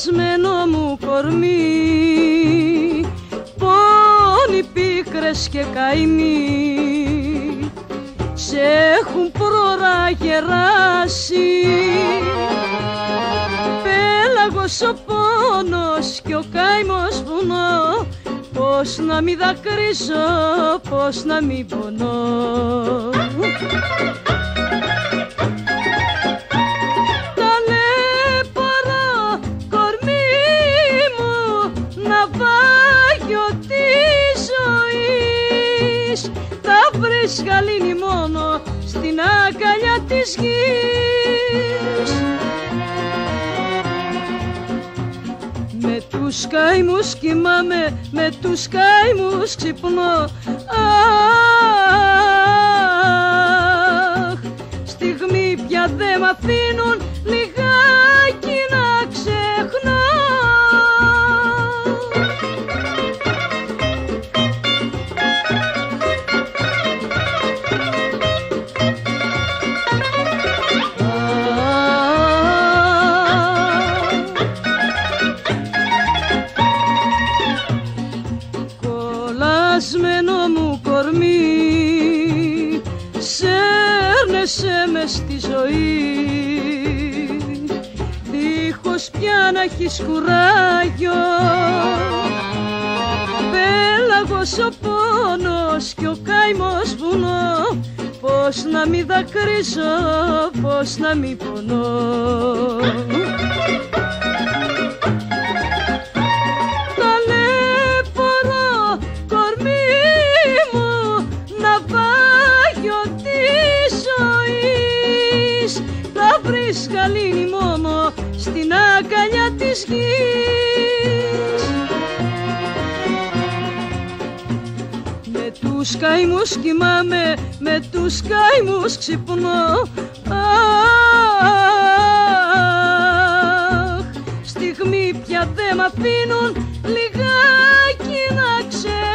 κολλασμένο μου κορμί, πόνοι, πίκρες και καημοί σε έχουν πρόωρα γεράσει. Πέλαγος ο πόνος κι ο καημός βουνό, πώς να μη δακρύσω, πώς να μη πονώ. Ταλαιπωρώ κορμί μου, ναυάγιο της ζωής, θα βρεις γαλήνη μόνο στην αγκαλιά της γης. Με τους καημούς κοιμάμαι, με τους καημούς ξυπνώ. Αχ, στιγμή πια δε μ' αφήνουν λιγάκι να ξεχνώ. Κολλασμένο μου κορμί, σέρνεσαι μες στη ζωή, δίχως πια να έχεις κουράγιο. Πέλαγος ο πόνος κι ο καημός βουνό, πώς να μη δακρύσω, πώς να μη πονώ. Γαλήνη μόνο στην αγκαλιά της γης. Με τους καημούς κοιμάμαι, με τους καημούς ξυπνώ. Αχ, στιγμή πια δε μ' αφήνουν λιγάκι να ξεχνώ.